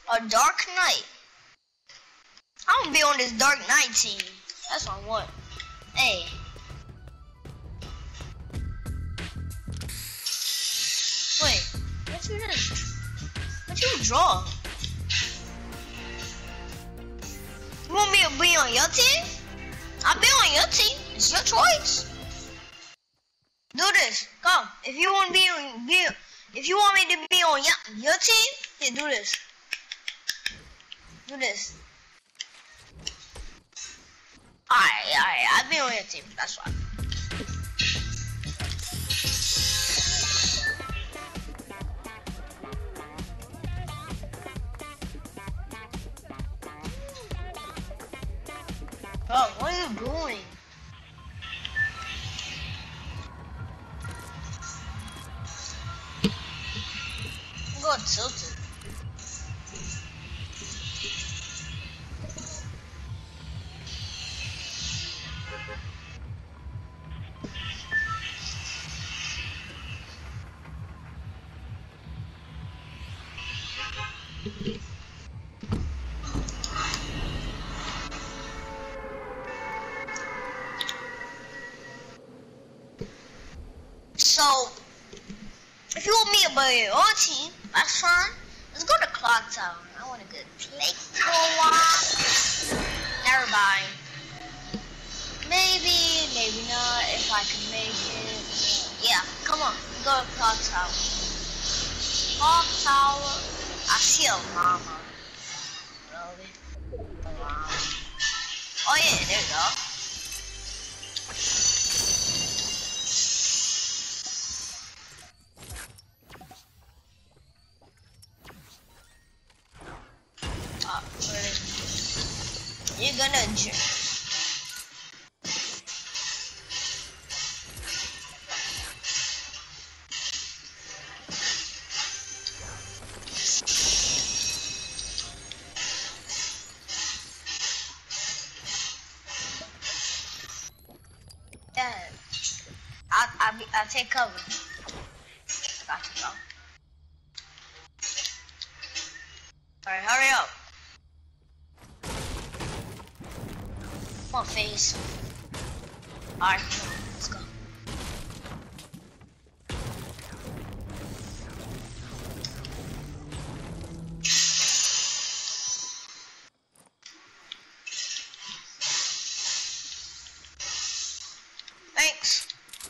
A Dark Knight. I'm gonna be on this Dark Knight team. That's what I want. Hey. Wait, what you doing? What you draw? You want me to be on your team? I'll be on your team. It's your choice. Do this. Come. If you want me to be on your team, then do this. Do this. Alright. I'll be on your team. That's fine. Bro, what are you doing? I'm going tilted. So, if you want me to be your team, that's fine. Let's go to Clock Tower. I want a good play for a while. Everybody. Maybe not, if I can make it. Yeah, come on. Let's go to Clock Tower. Clock Tower. I see a llama. Really? A llama. Oh yeah, there you go. You're gonna jerk. Yeah, I'll take cover. Got to go. Alright, hurry up. Come on, face. Alright, let's go. Thanks.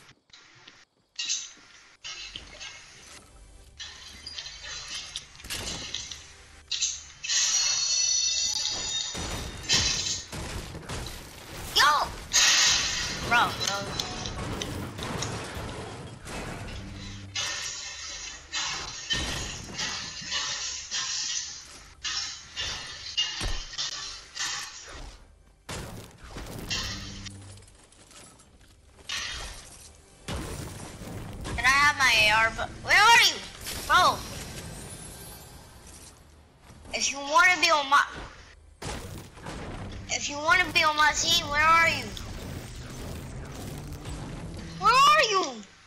Bro. Can I have my AR? Where are you, bro? If you want to be on my team, where are you? Where are you?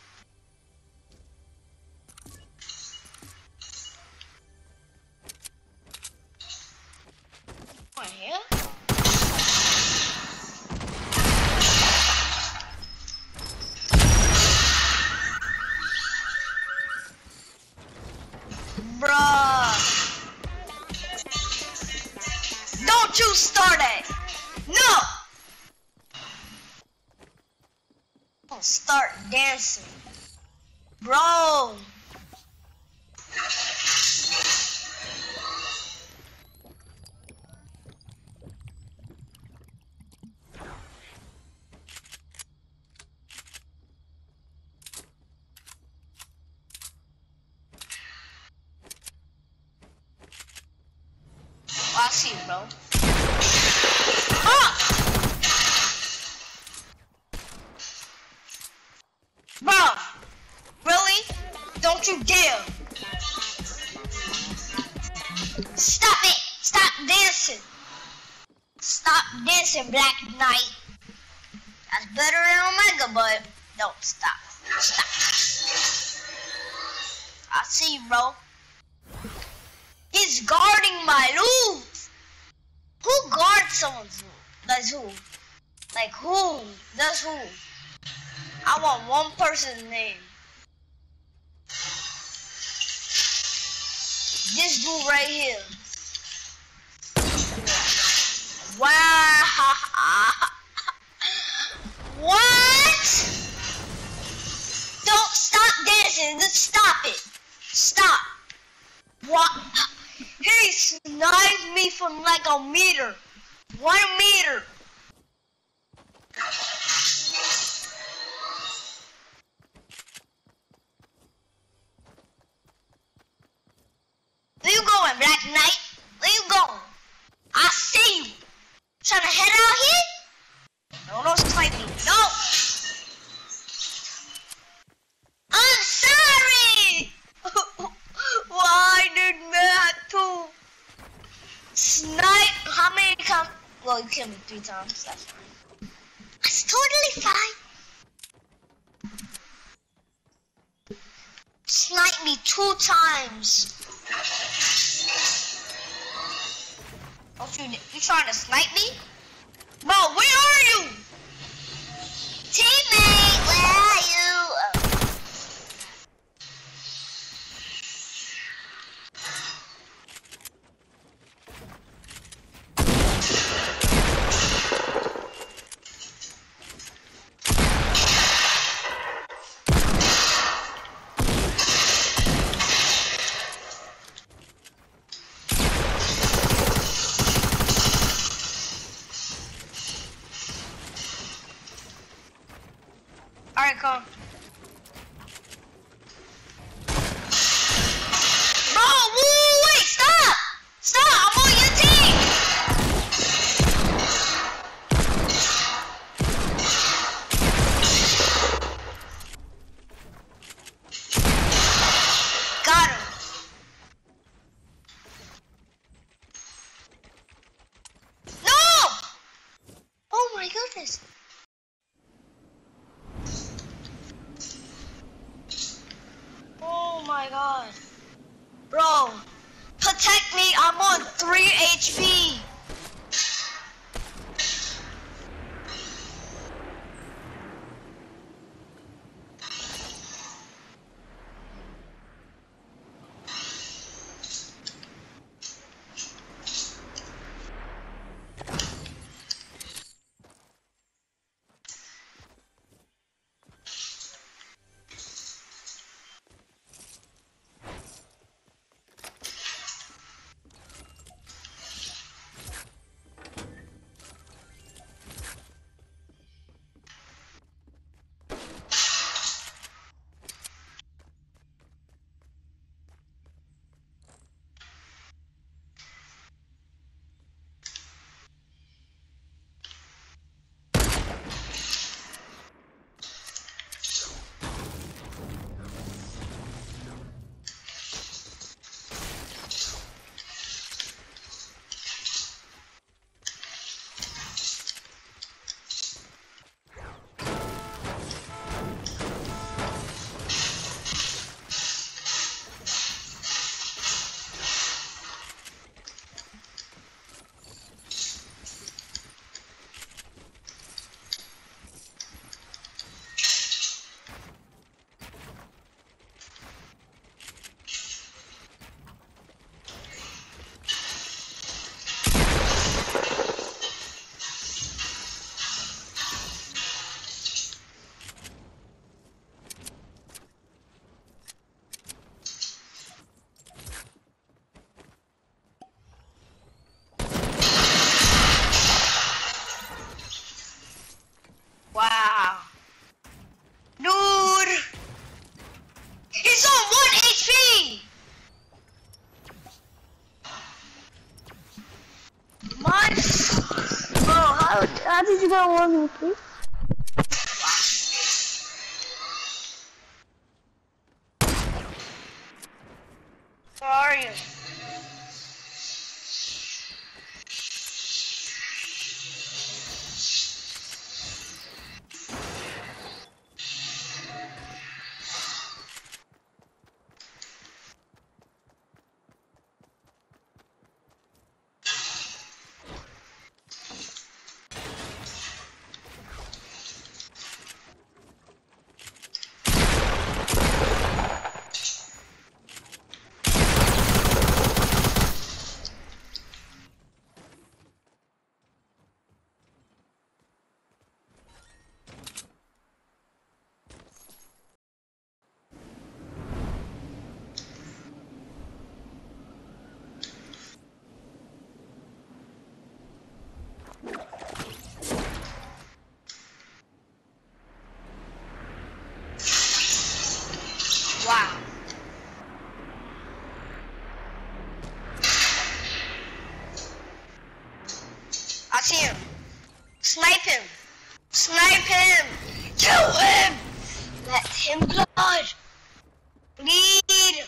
Right here? Bruh. Don't you start it. No. Start dancing, bro. Oh, I see you, bro. Ah! Bro, really? Don't you dare. Stop it. Stop dancing. Stop dancing, Black Knight. That's better than Omega, but don't stop. Stop. I see you, bro. Get He's guarding my loot. Who guards someone's loot? That's who. Like who? That's who. I want one person's name. This dude right here. Wow. What? Don't stop dancing. Just stop it. Stop. What? He sniped me from like a meter. 1 meter. Where you going, Black Knight? Where you going? I see you. Trying to head out here? No, don't snipe me. No. I'm sorry. Why did Matt too? Snipe? How many times? Well, you killed me 3 times. That's fine. That's totally fine. Snipe me 2 times. Oh, you trying to snipe me? Bro, where are you? Teammate, where are you? Alright, come. Bro, wait, stop! Stop, I'm on your team! Got him. No! Oh my goodness. Oh my god. Bro, protect me, I'm on 3 HP. Wow. Dude! He's on 1 HP! My... Bro, how did you get 1 HP? Where are you? Wow. I see him. Snipe him. Snipe him. Kill him. Let him blood. Bleed.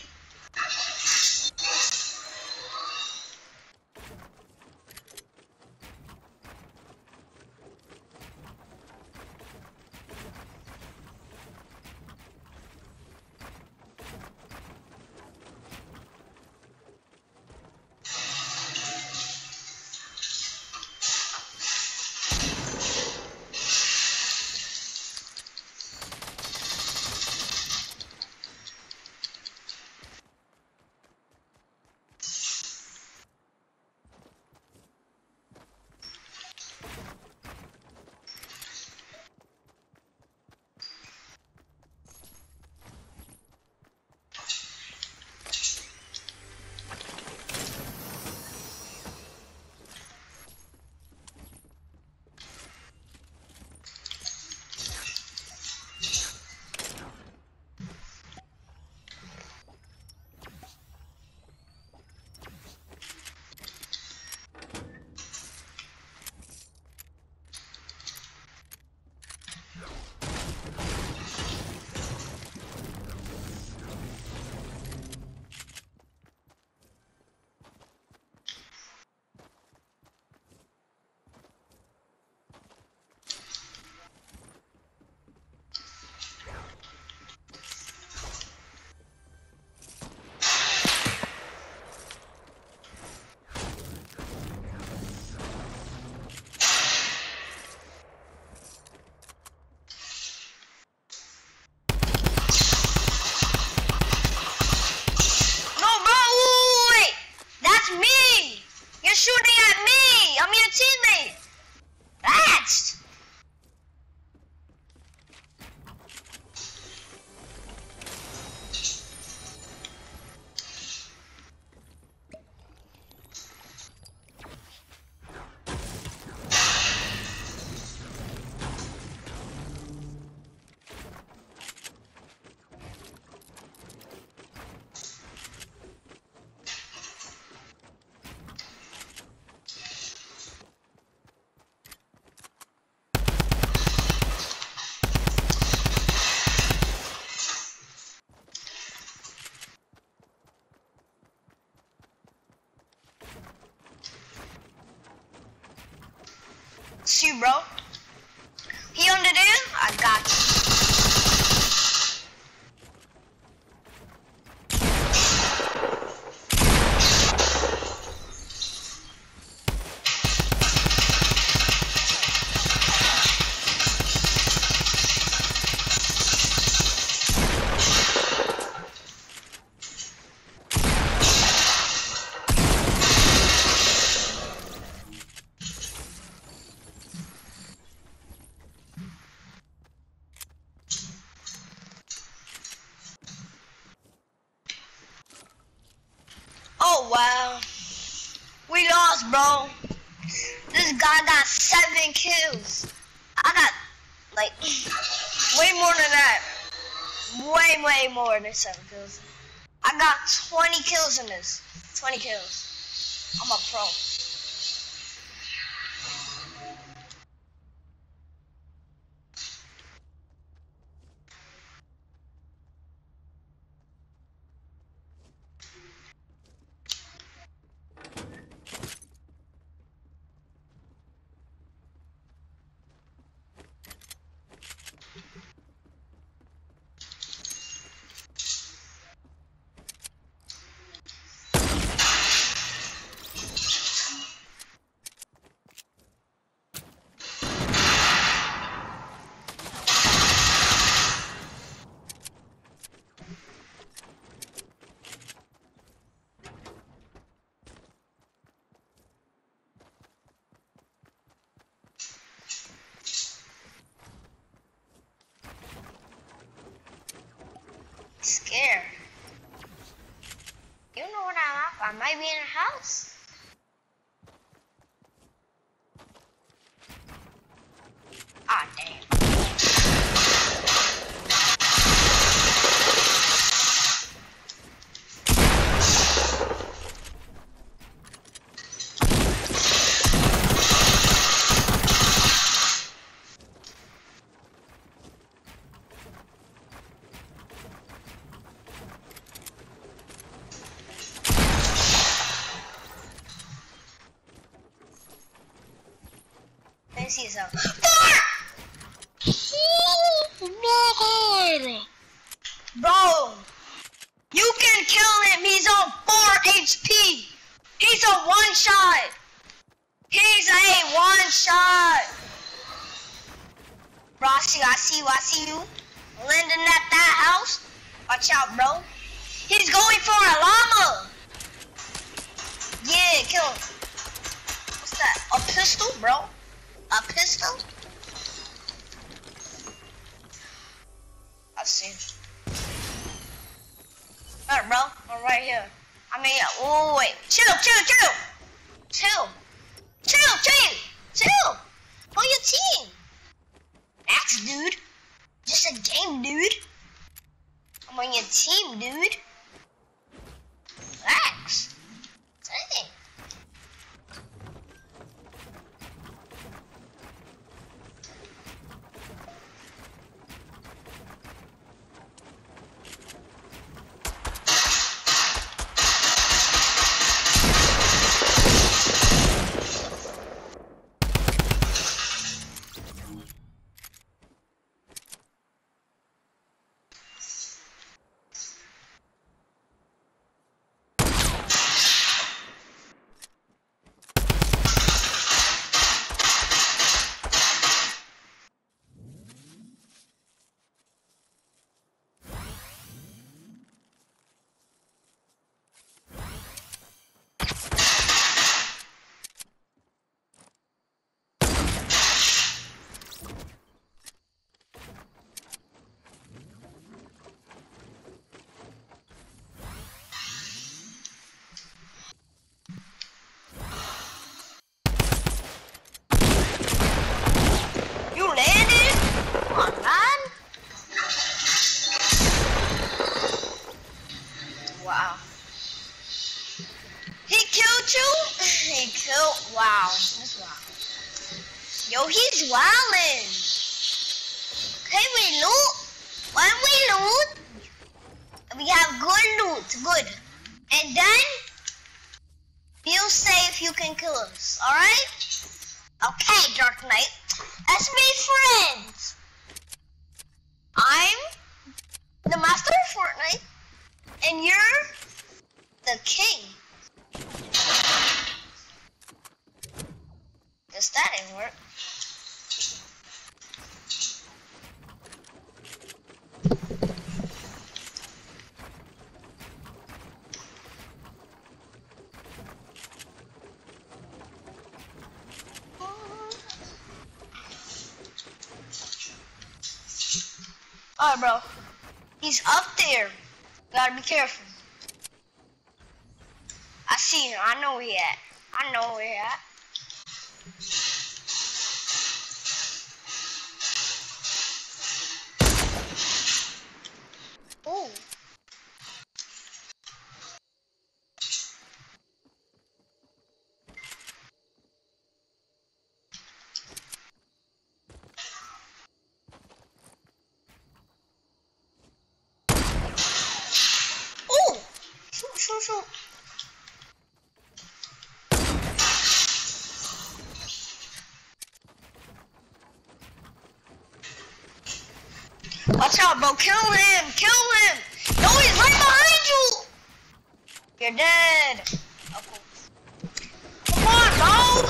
See, bro. He under there? I got you. Oh wow, we lost, bro. This guy got 7 kills. I got like way more than that. Way more than 7 kills. I got 20 kills in this. 20 kills. I'm a pro. Scared. You know what I'm at? I might be in a house. Ah, damn. see yourself. 4! Bro, you can kill him. He's on 4 HP. He's a one shot. He's a one shot. Bro, I see you. Landing at that house. Watch out, bro. He's going for a llama. Yeah, kill him. What's that? A pistol, bro? A pistol? I see. Alright, bro. I'm right here. I mean, oh, wait. Chill. For your team. Axe, dude. Just a game, dude. I'm on your team, dude. Axe. Dang. Wow, that's wild. Yo, he's wildin'. Okay, we loot. When we loot, we have good loot, good. And then, feel safe, you can kill us, alright? Okay, Dark Knight, let's be friends. I'm the master of Fortnite, and you're the king. Guess that didn't work. Alright, bro. He's up there. Gotta be careful. I see him. I know where he at. I know where he at. Ooh. Ooh. Shoot. Watch out, bro. Kill him. No, he's right behind you. You're dead. Okay. Come on, bro.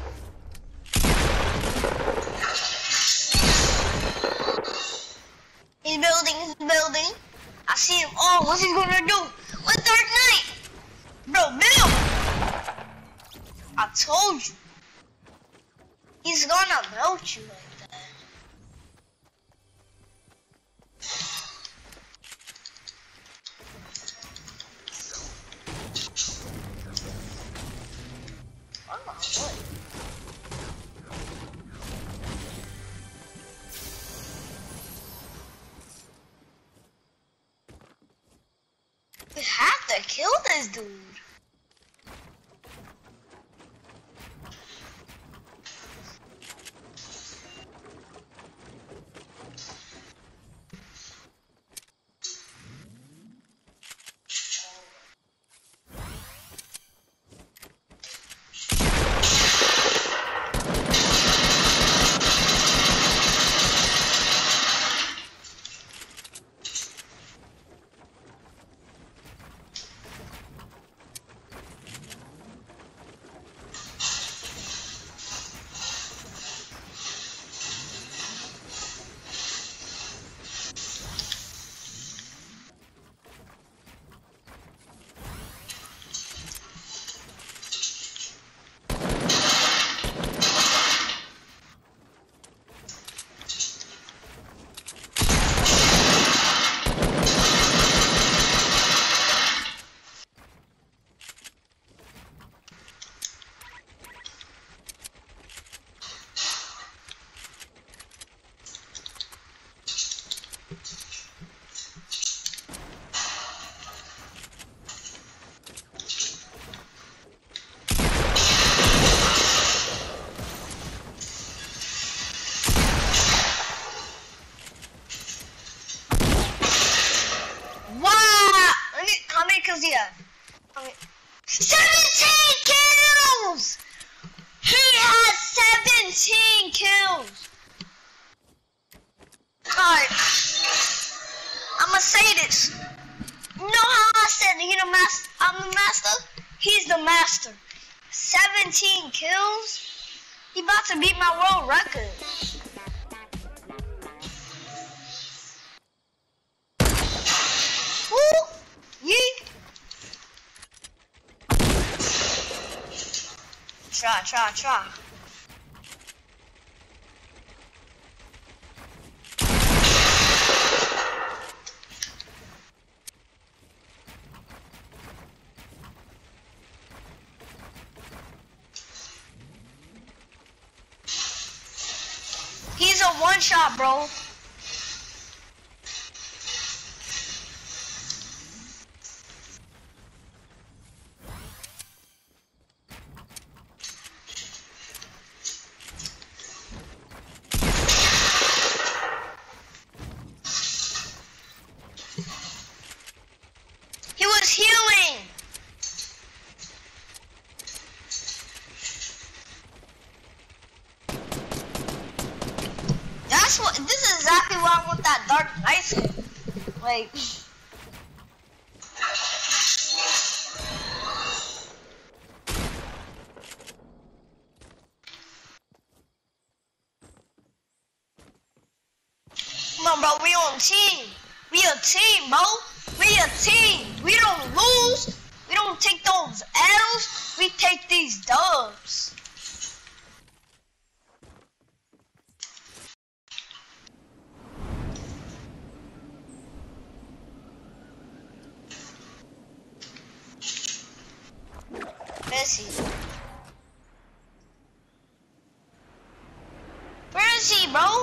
He's building. I see him. Oh, what's he gonna do? What Dark Knight? Bro, build. I told you. He's gonna melt you like that. We have to kill this dude. kills he have? 17 kills! He has 17 kills! Alright. I'ma say this. You know how I said I'm the master? He's the master. 17 kills? He about to beat my world record. Woo! Yeet! Try. He's a one shot, bro. He was healing. This is exactly why I want that Dark Knight skin. Like, come on, bro. We on team. We a team, bro. We a team. We don't lose. We don't take those L's. We take these dubs. Messi. Where is he, bro?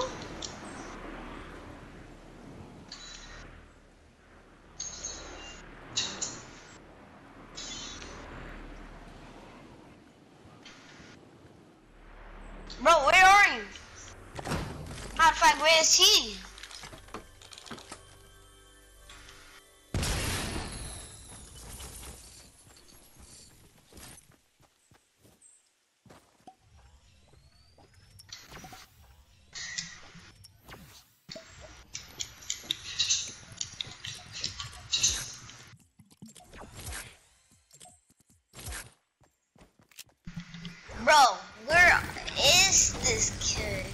Bro, where are you? Matter of fact, where is he? Bro, where is this kid?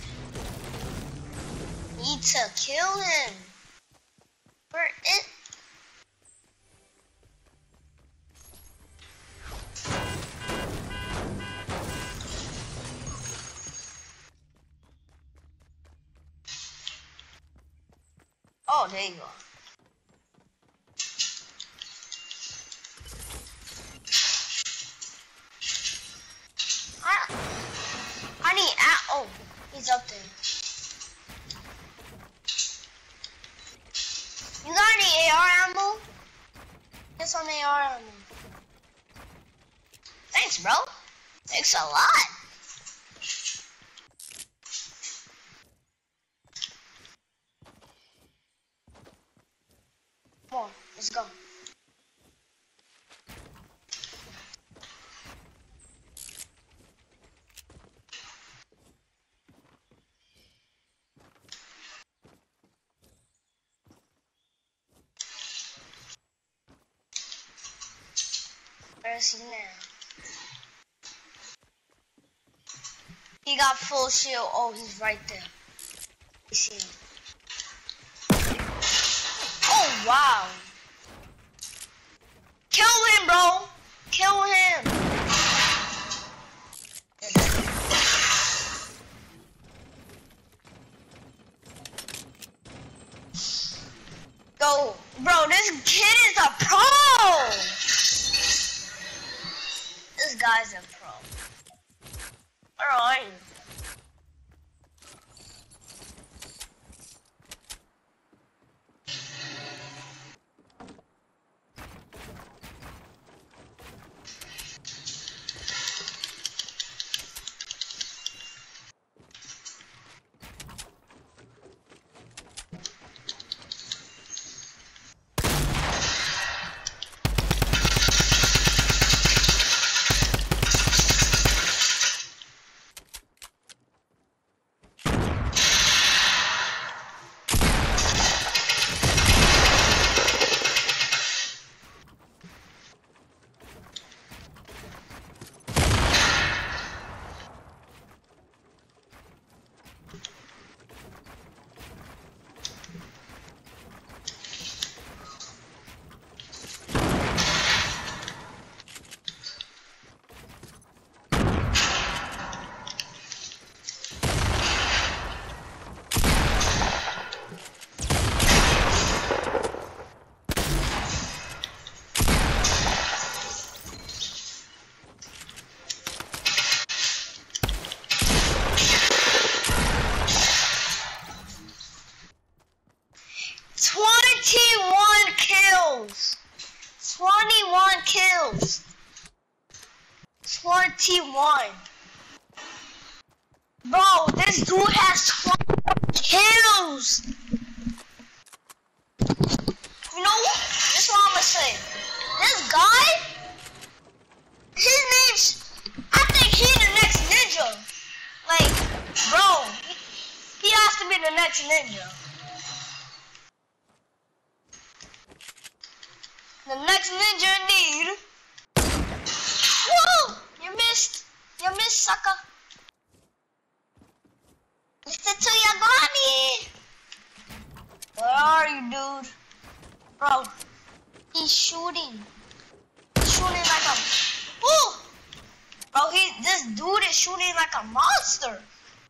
Need to kill him. Where is? Oh, there you go. I need oh, he's up there. You got any AR ammo? Get some AR ammo. Thanks, bro. Thanks a lot. Come on, let's go. Where is he now? He got full shield. Oh, he's right there. You see him. Oh, wow. Kill him, bro. Kill him. Go. Bro, this kid is a pro. This guy's a pro. Where are you? 21 kills. 21. Bro, this dude has 20 kills. You know what? This is what I'm gonna say. This guy, his name's, I think he's the next ninja. Like, bro, he has to be the next ninja. The next ninja indeed. Woo! You missed. You missed, sucker. Mr. Tuyagani. Where are you, dude? Bro, he's shooting. He's shooting like a... Woo! Bro, this dude is shooting like a monster.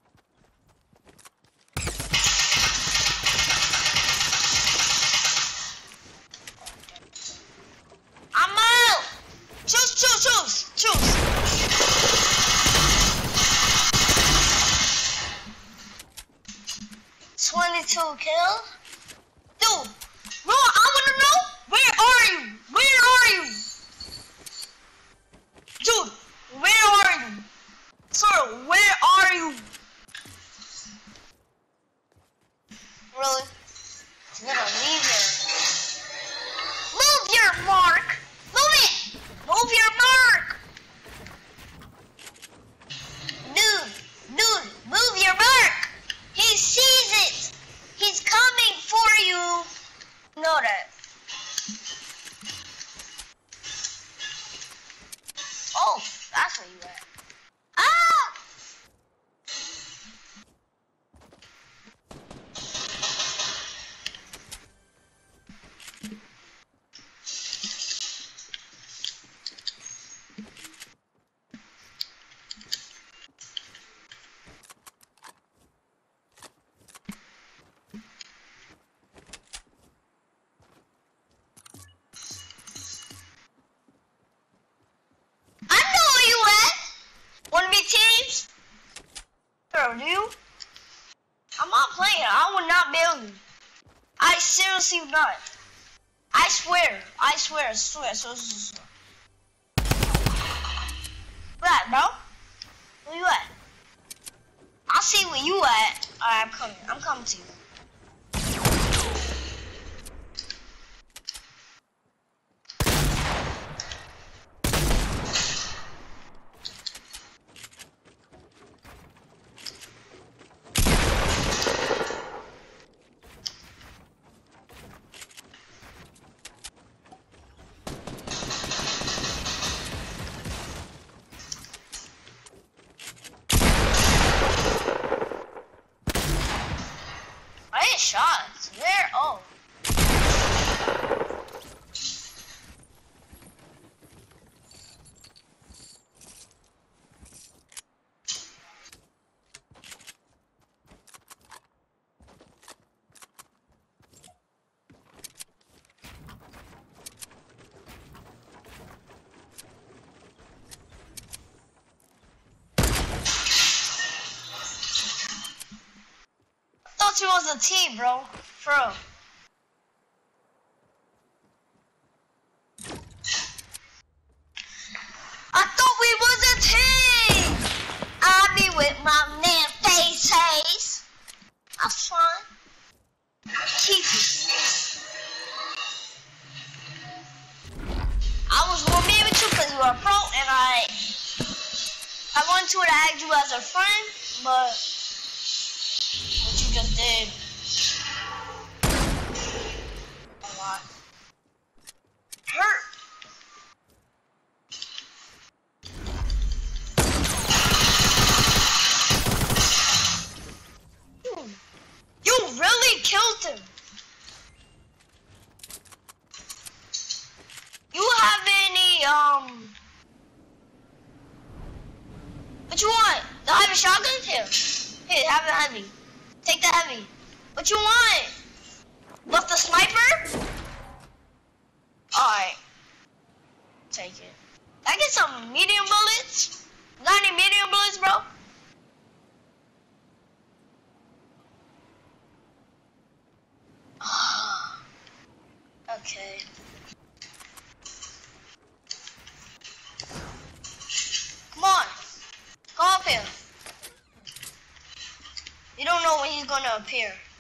I'm out! Choose! 22 kills? Dude, bro, I wanna know, where are you? Dude, where are you? Sir, where are you? Really? He's gonna leave here. Move your mark! Move it! Move your mark! Dude, move your mark! He sees it! He's coming for you! Know that. Oh, that's where you at. Ah! Teams? Bro, do you? I'm not playing. I will not bail you. I seriously will not. I swear. So. Where at, bro? Where you at? I'll see where you at. Alright, I'm coming to you. Shots? Where? Oh. I thought you was a team, bro. For real. I thought we was a team. I be with my man Face. That's fine. Keep it. I was gonna be with you because you were a pro, and I wanted to add you as a friend, but what you just did a lot. Hurt. You really killed him. You have any what you want? The heavy shotgun? Here, have the heavy. Take the heavy. What you want? What's the sniper? Alright. Take it. Can I get some medium bullets? Got any medium bullets, bro? Okay. gonna appear.